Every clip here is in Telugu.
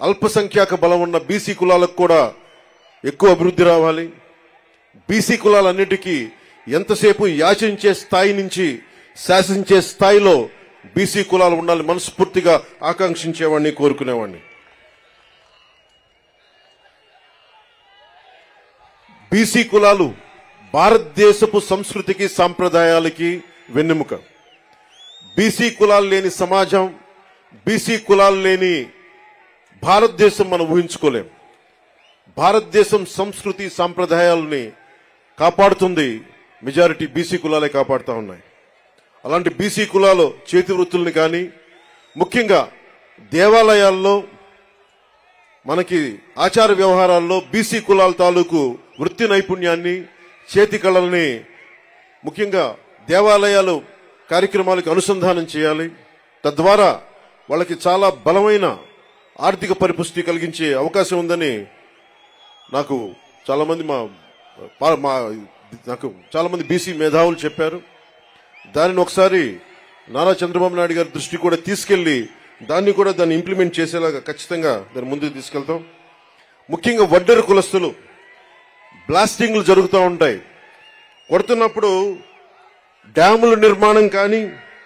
అల్పసంఖ్యాక బలం ఉన్న బీసీ కులాలకు కూడా ఎక్కువ అభివృద్ధి రావాలి. బీసీ కులాలన్నిటికీ ఎంతసేపు యాచించే స్థాయి నుంచి శాసించే స్థాయిలో బీసీ కులాలు ఉండాలి మనస్ఫూర్తిగా ఆకాంక్షించేవాడిని, కోరుకునేవాడిని. బీసీ కులాలు భారతదేశపు సంస్కృతికి సాంప్రదాయాలకి వెన్నెముక. బీసీ కులాలు లేని సమాజం, బీసీ కులాలు లేని భారతదేశం మనం ఊహించుకోలేం. భారతదేశం సంస్కృతి సాంప్రదాయాలని కాపాడుతుంది మెజారిటీ బీసీ కులాలే కాపాడుతూ ఉన్నాయి. అలాంటి బీసీ కులాలు చేతి వృత్తుల్ని కానీ, ముఖ్యంగా దేవాలయాల్లో మనకి ఆచార వ్యవహారాల్లో బీసీ కులాల తాలూకు వృత్తి నైపుణ్యాన్ని, చేతి కళల్ని ముఖ్యంగా దేవాలయాలు కార్యక్రమాలకు అనుసంధానం చేయాలి. తద్వారా వాళ్ళకి చాలా బలమైన ఆర్థిక పరిపుష్టి కలిగించే అవకాశం ఉందని నాకు చాలా మంది బీసీ మేధావులు చెప్పారు. దానిని ఒకసారి నారా చంద్రబాబు నాయుడు గారి దృష్టి కూడా తీసుకెళ్లి దాన్ని ఇంప్లిమెంట్ చేసేలాగా ఖచ్చితంగా దాన్ని ముందుకు తీసుకెళ్తాం. ముఖ్యంగా వడ్డెర కులస్తులు బ్లాస్టింగ్లు జరుగుతూ ఉంటాయి. కొడుతున్నప్పుడు డ్యాముల నిర్మాణం కానీ,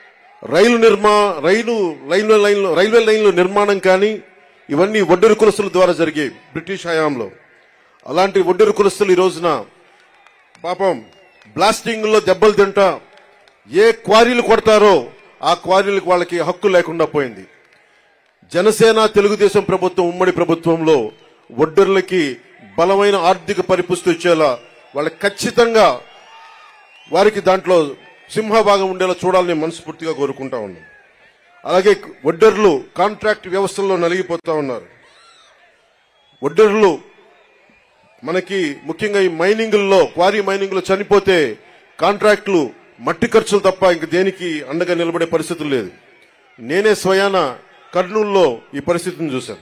రైల్వే లైన్ల నిర్మాణం కానీ ఇవన్నీ వడ్డెర కులస్తుల ద్వారా జరిగాయి బ్రిటిష్ హయాంలో. అలాంటి వడ్డెర కులస్తులు ఈ రోజున పాపం బ్లాస్టింగ్లో దెబ్బలు తింటా ఏ క్వారీలు కొడతారో ఆ క్వారీలకు వాళ్ళకి హక్కు లేకుండా పోయింది. జనసేన తెలుగుదేశం ప్రభుత్వం ఉమ్మడి ప్రభుత్వంలో వడ్డెర్లకి బలమైన ఆర్థిక పరిపుష్టి వచ్చేలా వాళ్ళకి ఖచ్చితంగా వారికి దాంట్లో సింహభాగం ఉండేలా చూడాలని మనస్ఫూర్తిగా కోరుకుంటా ఉన్నాం. అలాగే వడ్డెర్లు కాంట్రాక్ట్ వ్యవస్థల్లో నలిగిపోతా ఉన్నారు. వడ్డెర్లు మనకి ముఖ్యంగా ఈ క్వారీ మైనింగ్లో చనిపోతే కాంట్రాక్టులు మట్టి ఖర్చులు తప్ప ఇంక దేనికి అండగా నిలబడే పరిస్థితులు లేదు. నేనే స్వయాన కర్నూలులో ఈ పరిస్థితిని చూశాను.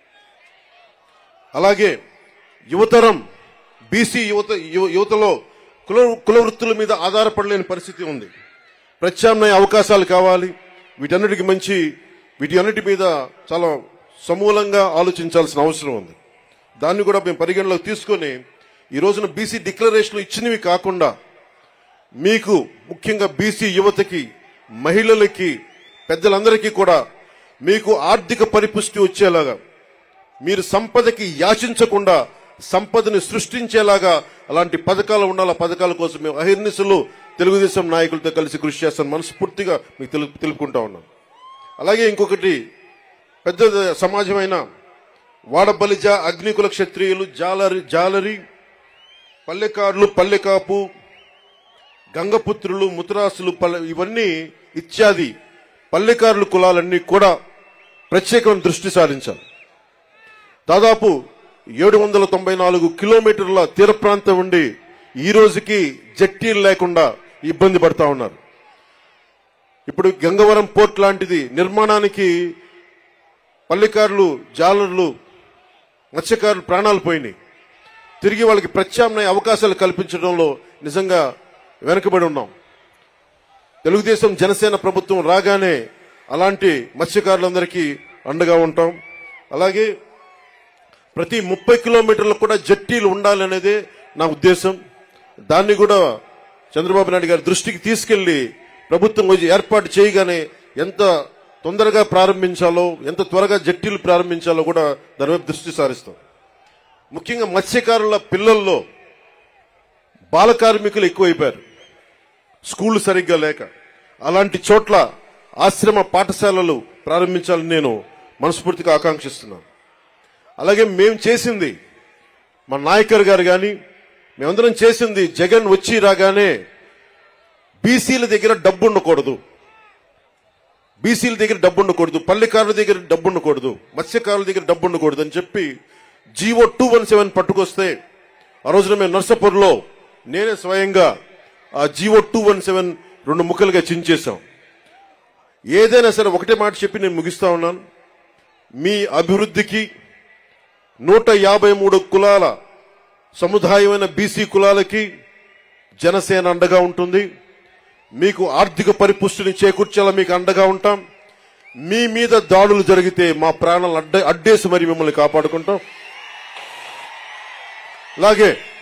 అలాగే యువతరం బీసీ యువతలో కుల వృత్తుల మీద ఆధారపడలేని పరిస్థితి ఉంది. ప్రత్యామ్నాయ అవకాశాలు కావాలి. వీటి అన్నిటి మీద చాలా సమూలంగా ఆలోచించాల్సిన అవసరం ఉంది. దాన్ని కూడా మేము పరిగణలోకి తీసుకొని ఈ రోజున బీసీ డిక్లరేషన్లు ఇచ్చినవి కాకుండా మీకు ముఖ్యంగా బీసీ యువతకి, మహిళలకి, పెద్దలందరికీ కూడా మీకు ఆర్థిక పరిపుష్టి వచ్చేలాగా, మీరు సంపదకి యాచించకుండా సంపదని సృష్టించేలాగా అలాంటి పథకాలు ఉండాలి. పథకాల కోసం మేము అహిర్నిశలు తెలుగుదేశం నాయకులతో కలిసి కృషి చేస్తాం మనస్ఫూర్తిగా మీకు తెలుపుకుంటా ఉన్నాం. అలాగే ఇంకొకటి పెద్ద సమాజమైన వాడబలిజ, అగ్నికుల క్షత్రియులు, జాలరి, పల్లెకారులు, పల్లెకాపు, గంగపుత్రులు, ముతరాసులు ఇవన్నీ ఇత్యాది పల్లెకారుల కులాలన్నీ కూడా ప్రత్యేకమైన దృష్టి సారించాలి. దాదాపు 794 కిలోమీటర్ల తీర ప్రాంతం ఉండి ఈ రోజుకి జట్టీలు లేకుండా ఇబ్బంది పడతా ఉన్నారు. ఇప్పుడు గంగవరం పోర్ట్ లాంటిది నిర్మాణానికి పల్లెకారులు, జాలర్లు, మత్స్యకారులు ప్రాణాలు పోయినాయి. తిరిగి వాళ్ళకి ప్రత్యామ్నాయ అవకాశాలు కల్పించడంలో నిజంగా వెనుకబడి ఉన్నాం. తెలుగుదేశం జనసేన ప్రభుత్వం రాగానే అలాంటి మత్స్యకారులందరికీ అండగా ఉంటాం. అలాగే ప్రతి 30 కిలోమీటర్లకు కూడా జట్టీలు ఉండాలనేదే నా ఉద్దేశం. దాన్ని కూడా చంద్రబాబు నాయుడు గారి దృష్టికి తీసుకెళ్లి ప్రభుత్వం ఏర్పాటు చేయగానే ఎంత తొందరగా ప్రారంభించాలో, ఎంత త్వరగా జట్టీలు ప్రారంభించాలో కూడా దాని వైపు దృష్టి సారిస్తాం. ముఖ్యంగా మత్స్యకారుల పిల్లల్లో బాల కార్మికులు ఎక్కువైపోయారు, స్కూళ్లు సరిగ్గా లేక. అలాంటి చోట్ల ఆశ్రమ పాఠశాలలు ప్రారంభించాలని నేను మనస్ఫూర్తిగా ఆకాంక్షిస్తున్నాను. అలాగే మేము చేసింది, మా నాయకర్ గారు కానీ మేమందరం చేసింది, జగన్ వచ్చి రాగానే బీసీల దగ్గర డబ్బు ఉండకూడదు, పల్లెకారుల దగ్గర డబ్బు ఉండకూడదు, మత్స్యకారుల దగ్గర డబ్బు ఉండకూడదు అని చెప్పి జీవో 217 పట్టుకొస్తే ఆ రోజున మేము నర్సాపూర్లో నేనే స్వయంగా ఆ జీవో 217 2 ముక్కలుగా చించేశాం. ఏదైనా సరే ఒకటే మాట చెప్పి నేను ముగిస్తా ఉన్నాను. మీ అభివృద్ధికి 153 కులాల సముదాయమైన బీసీ కులాలకి జనసేన అండగా ఉంటుంది. మీకు ఆర్థిక పరిపుష్టిని చేకూర్చేలా మీకు అండగా ఉంటాం. మీ మీద దాడులు జరిగితే మా ప్రాణాలు అడ్డేసి మరి మిమ్మల్ని కాపాడుకుంటాం. అలాగే